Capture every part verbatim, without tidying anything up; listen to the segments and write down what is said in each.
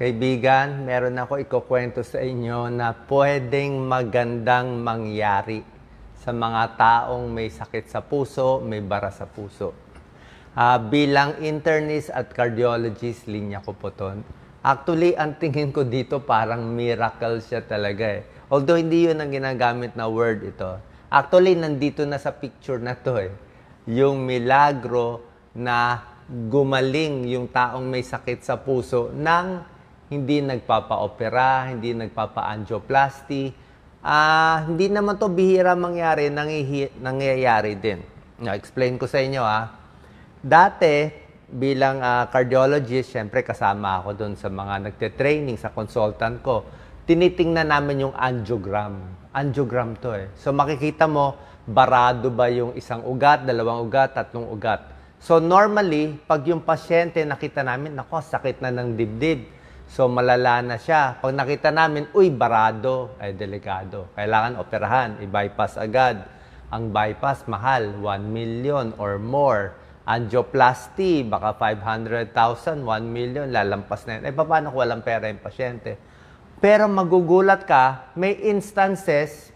Kaibigan, meron ako ikukwento sa inyo na pwedeng magandang mangyari sa mga taong may sakit sa puso, may bara sa puso. Uh, bilang internist at cardiologist, linya ko po to. Actually, ang tingin ko dito parang miracle siya talaga eh. Although hindi yun ang ginagamit na word ito. Actually, nandito na sa picture na to eh. Yung milagro na gumaling yung taong may sakit sa puso ng hindi nagpapa-opera, hindi nagpapa-angioplasty. Ah, hindi naman to bihira mangyari, nangihi, nangyayari din. Na-explain ko sa inyo ah. Dati, bilang uh, cardiologist, syempre kasama ako doon sa mga nagte-training, sa consultant ko. Tinitingnan namin yung angiogram. Angiogram to eh. So makikita mo, barado ba yung isang ugat, dalawang ugat, tatlong ugat. So normally, pag yung pasyente nakita namin, nako, sakit na ng dibdib. So, malala na siya. Pag nakita namin, uy, barado, ay delikado. Kailangan operahan, i-bypass agad. Ang bypass, mahal, one million or more. Angioplasty, baka five hundred thousand, one million, lalampas na yun. Eh, paano kung walang pera yung pasyente? Pero magugulat ka, may instances,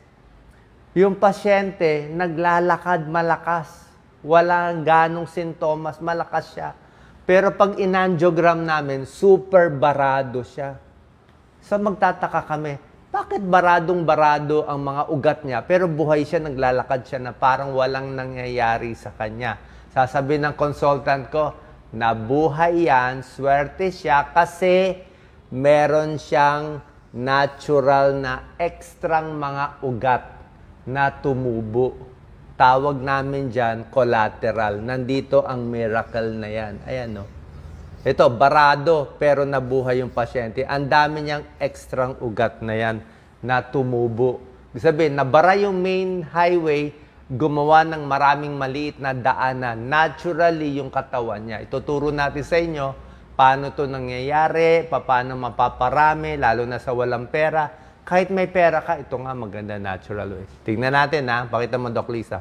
yung pasyente, naglalakad malakas. Walang ganong sintomas, malakas siya. Pero pag inangiogram namin, super barado siya. So magtataka kami, bakit baradong-barado ang mga ugat niya, pero buhay siya, naglalakad siya na parang walang nangyayari sa kanya. Sasabihin ng consultant ko, nabuhay yan, swerte siya kasi meron siyang natural na ekstrang mga ugat na tumubo. Tawag namin dyan, collateral. Nandito ang miracle na yan. Ayan, no? Ito, barado, pero nabuhay yung pasyente. Ang dami niyang ekstrang ugat na yan na tumubo. Ibig sabihin, nabara yung main highway, gumawa ng maraming maliit na daanan. Naturally, yung katawan niya. Ituturo natin sa inyo paano to nangyayari, paano mapaparami, lalo na sa walang pera. Kahit may pera ka, ito nga maganda natural way. Tingnan natin ha, pakita mo Doc Lisa.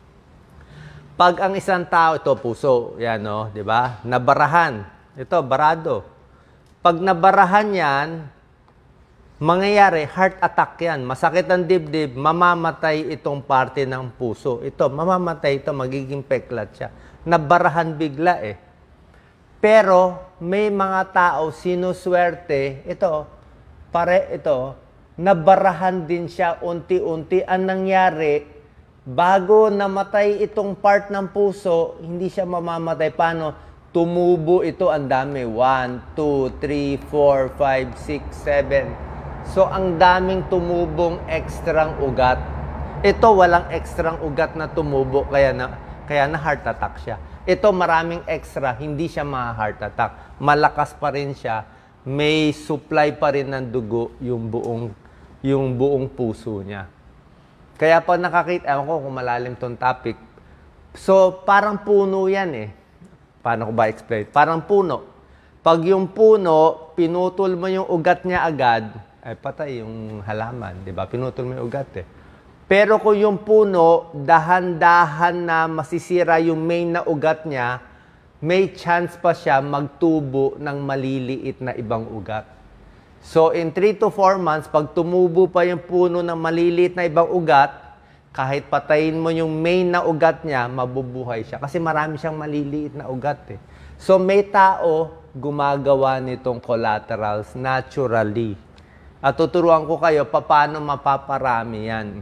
Pag ang isang tao, ito puso, yan no, di ba? Nabarahan, ito barado. Pag nabarahan yan, mangyayari, heart attack yan. Masakit ang dibdib, mamamatay itong parte ng puso. Ito, mamamatay ito, magiging peklat siya. Nabarahan bigla eh. Pero may mga tao, sinuswerte, ito, pare, ito, nabarahan din siya unti-unti. Ang nangyari, bago namatay itong part ng puso, hindi siya mamamatay. Paano? Tumubo ito, ang dami. one, two, three, four, five, six, seven. So, ang daming tumubong ekstrang ugat. Ito, walang ekstrang ugat na tumubo, kaya na, kaya na heart attack siya. Ito, maraming extra, hindi siya ma-heart attack. Malakas pa rin siya. May supply pa rin ng dugo yung buong yung buong puso niya. Kaya pag nakakita, ewan ko kung malalim tong topic. So, parang puno yan eh. Paano ko ba explain? Parang puno. Pag yung puno, pinutol mo yung ugat niya agad, ay patay yung halaman, di ba? Pinutol mo yung ugat eh. Pero kung yung puno, dahan-dahan na masisira yung main na ugat niya, may chance pa siya magtubo ng maliliit na ibang ugat. So, in three to four months, pag tumubo pa yung puno ng maliliit na ibang ugat, kahit patayin mo yung main na ugat niya, mabubuhay siya. Kasi marami siyang maliliit na ugat eh. So, may tao gumagawa nitong collaterals naturally. At tuturuan ko kayo paano mapaparami yan.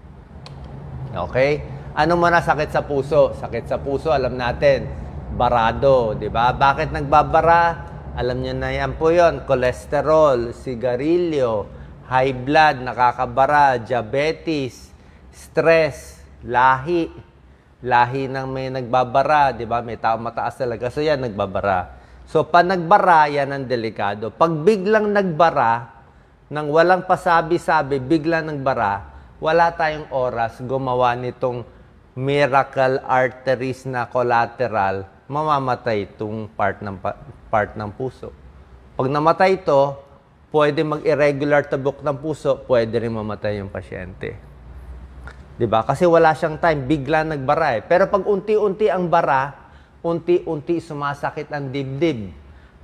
Okay? Ano muna sakit sa puso? Sakit sa puso, alam natin, barado, di ba? Bakit nagbabara? Alam niyo na yan po yun, cholesterol, sigarilyo, high blood, nakakabara, diabetes, stress, lahi. Lahi ng may nagbabara, di ba? May tao mataas talaga, so yan, nagbabara. So, pag nagbara, yan ang delikado. Pag biglang nagbara, nang walang pasabi-sabi, biglang nagbara, wala tayong oras gumawa nitong miracle arteries na collateral, mamamatay itong part ng part ng puso. Pag namatay ito, pwede mag-irregular tabok ng puso, pwede rin mamatay yung pasyente. 'Di ba? Kasi wala siyang time, bigla nagbara eh. Pero pag unti-unti ang bara, unti-unti sumasakit ang dibdib.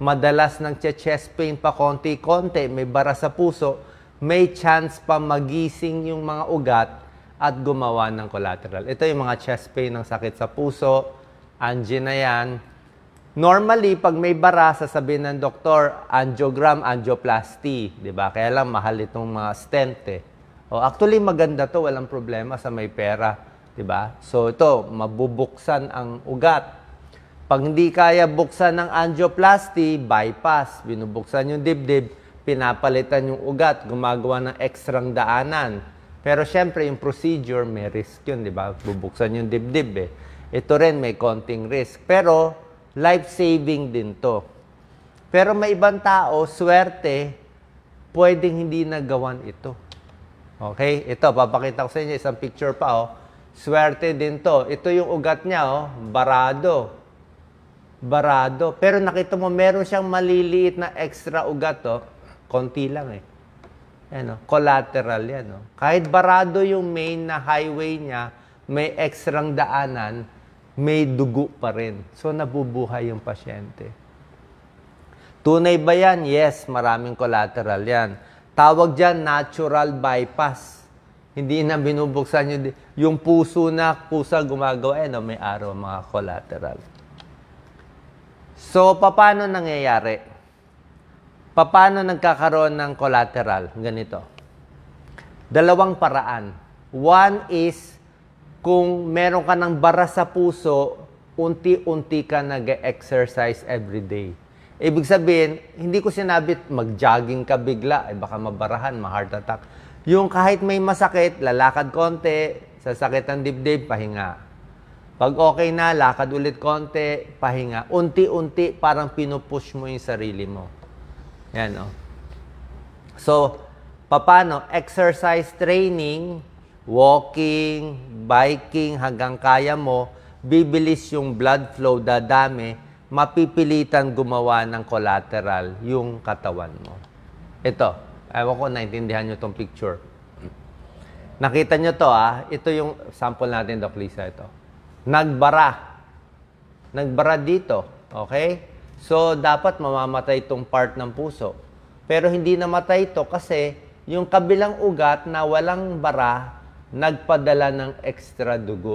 madalas ng chest pain pa konti-konti, may bara sa puso, may chance pa magising yung mga ugat at gumawa ng collateral. Ito yung mga chest pain ng sakit sa puso, angina yan. Normally, pag may bara, sasabihin ng doktor, angiogram, angioplasty. Diba? Kaya lang, mahal itong mga stent eh. O, actually, maganda to, walang problema sa may pera. Diba? So, ito, mabubuksan ang ugat. Pag hindi kaya buksan ng angioplasty, bypass. Binubuksan yung dibdib, pinapalitan yung ugat, gumagawa ng ekstrang daanan. Pero syempre, yung procedure, may risk yun, di ba? Bubuksan yung dibdib eh. Ito rin, may konting risk. Pero, life-saving din to. Pero may ibang tao, swerte, pwedeng hindi nagawan ito. Okay? Ito, papakita ko sa inyo, isang picture pa, oh. Swerte din to. Ito yung ugat niya, oh. Barado. Barado. Pero nakita mo, meron siyang maliliit na extra ugat, oh. Konti lang eh. Ano, collateral yan. No? Kahit barado yung main na highway niya, may ekstrang daanan, may dugo pa rin. So, nabubuhay yung pasyente. Tunay ba yan? Yes, maraming collateral yan. Tawag dyan, natural bypass. Hindi na binubuksan yung, yung puso na, pusa gumagawa, eh, no? May araw mga collateral. So, paano nangyayari? Paano nagkakaroon ng collateral? Ganito. Dalawang paraan. One is, kung meron ka ng bara sa puso, unti-unti ka nag-exercise every day. Ibig sabihin, hindi ko sinabi mag-jogging ka bigla, eh baka mabarahan, ma-heart attack. Yung kahit may masakit, lalakad konti, sasakit ang dibdib, pahinga. Pag okay na, lakad ulit konti, pahinga. Unti-unti, parang pinupush mo yung sarili mo. Yan, oh. So, paano? Exercise training, walking, biking, hanggang kaya mo, bibilis yung blood flow, dadami, mapipilitan gumawa ng collateral yung katawan mo. Ito, ewan ko, naintindihan nyo itong picture. Nakita nyo to, ah. Ito yung sample natin, Doc Lisa, ito. Nagbara. Nagbara dito, okay? So, dapat mamamatay itong part ng puso. Pero hindi namatay ito kasi yung kabilang ugat na walang bara, nagpadala ng extra dugo.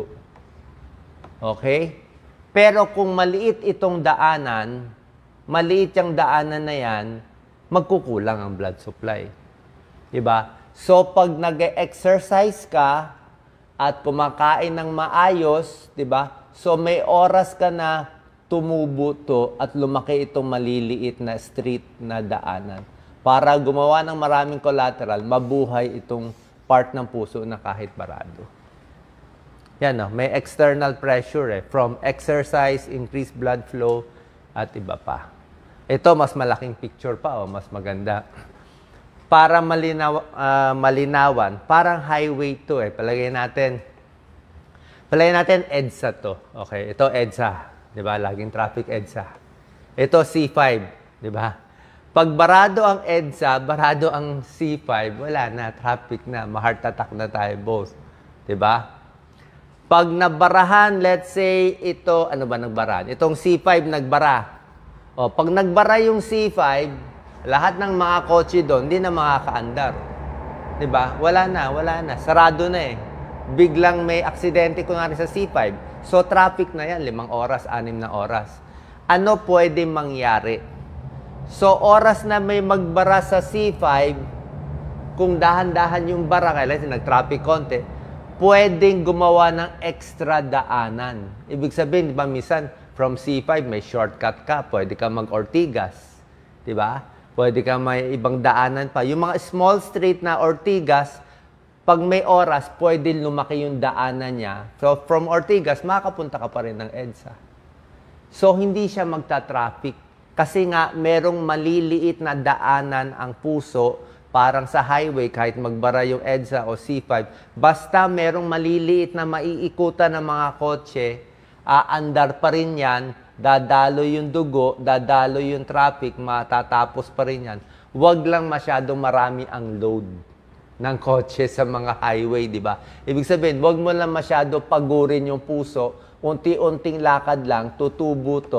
Okay? Pero kung maliit itong daanan, maliit yung daanan na yan, magkukulang ang blood supply. Diba? So, pag nag-exercise ka at kumakain ng maayos, diba? So, may oras ka na tumubo to at lumaki itong maliliit na street na daanan. Para gumawa ng maraming collateral, mabuhay itong part ng puso na kahit barado. Yan, no? May external pressure eh, from exercise, increased blood flow, at iba pa. Ito, mas malaking picture pa, oh, mas maganda. Para malinaw, uh, malinawan, parang highway to eh. Palagay natin, palagay natin EDSA to. Okay, ito EDSA. Diba? Laging traffic EDSA. Ito C five. Diba? Pag barado ang EDSA, barado ang C five, wala na, traffic na, ma-heart attack na tayo both. Diba? Pag nabarahan, let's say, ito, ano ba nagbarahan? Itong C five nagbara. O, pag nagbara yung C five, lahat ng mga kotse doon, hindi na makakaandar. Diba? Wala na, wala na. Sarado na eh. Biglang may aksidente ko nga rin sa C five. So, traffic na yan, limang oras, anim na oras. Ano pwede mangyari? So, oras na may magbara sa C five, kung dahan-dahan yung bara, kailan nag-traffic konti, pwedeng gumawa ng extra daanan. Ibig sabihin, di ba, minsan, from C five, may shortcut ka, pwede ka mag-Ortigas. Di ba? Pwede ka may ibang daanan pa. Yung mga small street na Ortigas, pag may oras, pwede lumaki yung daanan niya. So, from Ortigas, makapunta ka pa rin ng EDSA. So, hindi siya magta-traffic. Kasi nga, merong maliliit na daanan ang puso, parang sa highway, kahit magbara yung EDSA o C five, basta merong maliliit na maiikutan ng mga kotse, aandar pa rin yan, dadalo yung dugo, dadalo yung traffic, matatapos pa rin yan. Huwag lang masyadong marami ang load ng kotse sa mga highway, di ba? Ibig sabihin, huwag mo lang masyado pagurin yung puso, unti-unting lakad lang, tutubo to,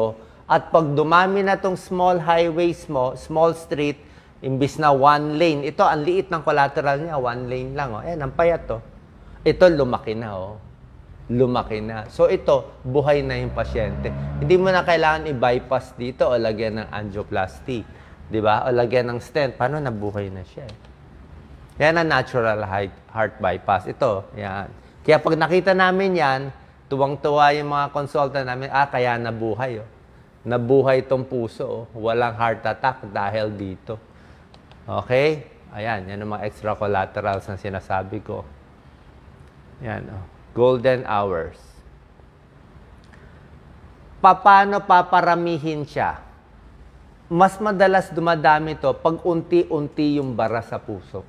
At pag dumami na tong small highways mo, small street, imbis na one lane, ito, ang liit ng collateral niya, one lane lang. Oh. Ayan, ang payat to. Ito, lumaki na. Oh. Lumaki na. So, ito, buhay na yung pasyente. Hindi mo na kailangan i-bypass dito o lagyan ng angioplasty. Di ba? O lagyan ng stent. Paano nabuhay na siya? Yan ang natural heart bypass. Ito, yan. Kaya pag nakita namin yan, tuwang-tuwa yung mga consultant namin, ah, kaya nabuhay. Oh. Nabuhay itong puso. Oh. Walang heart attack dahil dito. Okay? Ayan, yan ang mga extra collaterals na sinasabi ko. Yan, oh. Golden hours. Paano paparamihin siya? Mas madalas dumadami to pag unti-unti yung bara sa puso.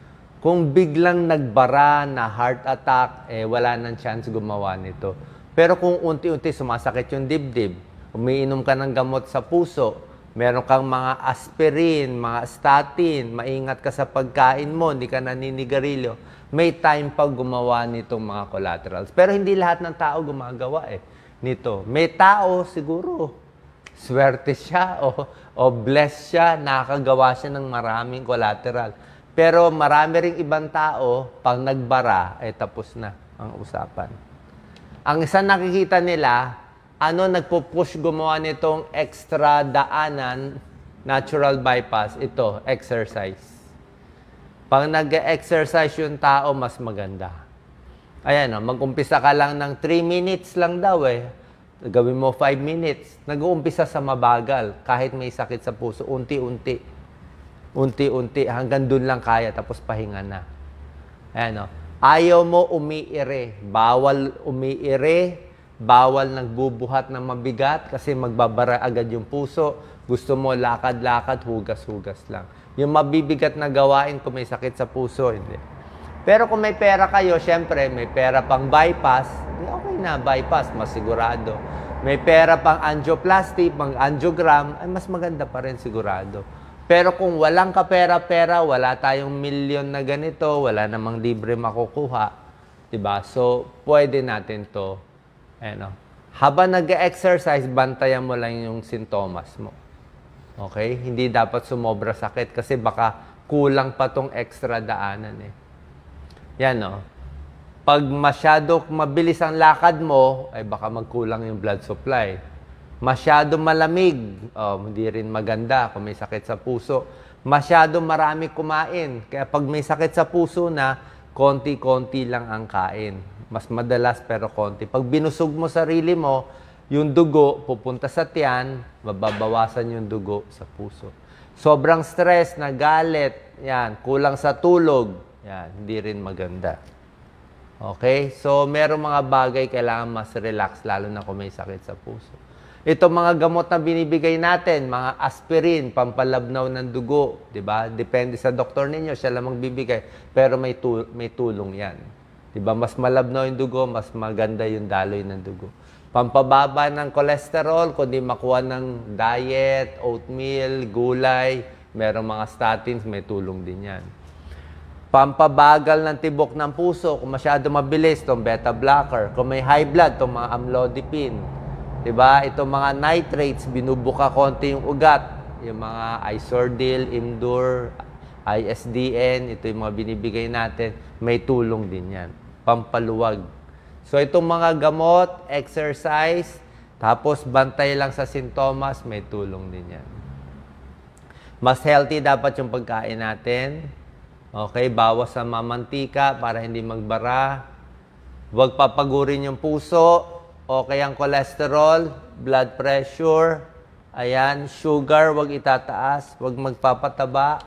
Kung biglang nagbara na heart attack, eh wala nang chance gumawa nito. Pero kung unti-unti sumasakit yung dibdib, umiinom ka ng gamot sa puso, meron kang mga aspirin, mga statin, maingat ka sa pagkain mo, hindi ka naninigarilyo, may time pag gumawa nitong mga collaterals. Pero hindi lahat ng tao gumagawa eh nito. May tao siguro, swerte siya o, o blessed siya, nakakagawa siya ng maraming collateral. Pero marami ring ibang tao, pag nagbara, ay tapos na ang usapan. Ang isang nakikita nila, ano nagpo-push gumawa nitong extra daanan, natural bypass, ito, exercise. Pag nag-exercise yung tao, mas maganda. Ayan, oh, mag-umpisa ka lang ng three minutes lang daw eh. Gawin mo five minutes. Nag-uumpisa sa mabagal, kahit may sakit sa puso, unti-unti. Unti-unti, hanggang dun lang kaya, tapos pahinga na. Ayan, oh. Ayaw mo umiire. Bawal umiire. Bawal nagbubuhat ng mabigat kasi magbabara agad yung puso. Gusto mo lakad-lakad, hugas-hugas lang. Yung mabibigat na gawain kung may sakit sa puso, hindi. Pero kung may pera kayo, syempre, may pera pang bypass, okay na, bypass, mas sigurado. May pera pang angioplasty, pang angiogram, ay mas maganda pa rin sigurado. Pero kung walang kapera-pera, wala tayong milyon na ganito, wala namang libre makukuha, diba? So, pwede natin to. Ano, habang nag-exercise, bantayan mo lang yung sintomas mo. Okay? Hindi dapat sumobra sakit kasi baka kulang pa tong extra daanan eh. Yan, no? Pag masyado mabilis ang lakad mo, ay baka magkulang yung blood supply. Masyado malamig, oh, hindi rin maganda kung may sakit sa puso. Masyado marami kumain. Kaya pag may sakit sa puso na, konti-konti lang ang kain. Mas madalas pero konti. Pag binusog mo sarili mo, yung dugo pupunta sa tiyan, mababawasan yung dugo sa puso. Sobrang stress, nagalit, yan, kulang sa tulog, yan, hindi rin maganda. Okay? So, merong mga bagay kailangan mas relax, lalo na kung may sakit sa puso. Ito mga gamot na binibigay natin, mga aspirin, pampalabnaw ng dugo, di ba? Depende sa doktor ninyo, siya lang magbibigay, pero may, tu may tulong yan. Di ba? Mas malabnaw yung dugo, mas maganda yung daloy ng dugo. Pampababa ng cholesterol, kundi makuha ng diet, oatmeal, gulay, merong mga statins, may tulong din yan. Pampabagal ng tibok ng puso, kung masyado mabilis, itong beta blocker. Kung may high blood, itong mga amlodipine. Diba? Itong mga nitrates, binubuka konti yung ugat. Yung mga Isordil, Imdur, I S D N, ito yung mga binibigay natin, may tulong din yan. Pampaluwag. So, itong mga gamot, exercise, tapos bantay lang sa sintomas, may tulong din yan. Mas healthy dapat yung pagkain natin. Okay, bawas sa mamantika para hindi magbara. Huwag papagurin yung puso. Okay ang cholesterol, blood pressure, ayan, sugar, huwag itataas, huwag magpapataba.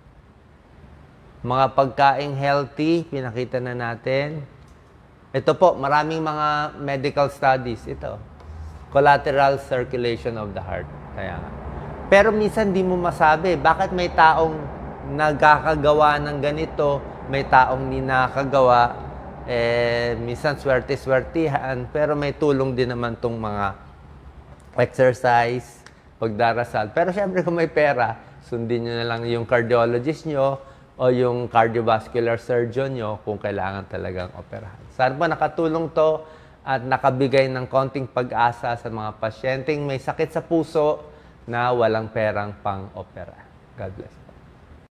Mga pagkaing healthy, pinakita na natin. Ito po, maraming mga medical studies. Ito, collateral circulation of the heart. Kaya nga. Pero minsan di mo masabi, bakit may taong nagkakagawa ng ganito, may taong hindi nakakagawa, eh, minsan swerte-swertihan, pero may tulong din naman tong mga exercise, pagdarasal. Pero syempre kung may pera, sundin nyo na lang yung cardiologist nyo, o yung cardiovascular surgeon nyo kung kailangan talagang operahan. Sana po nakatulong to at nakabigay ng konting pag-asa sa mga pasyenteng may sakit sa puso na walang perang pang-opera. God bless.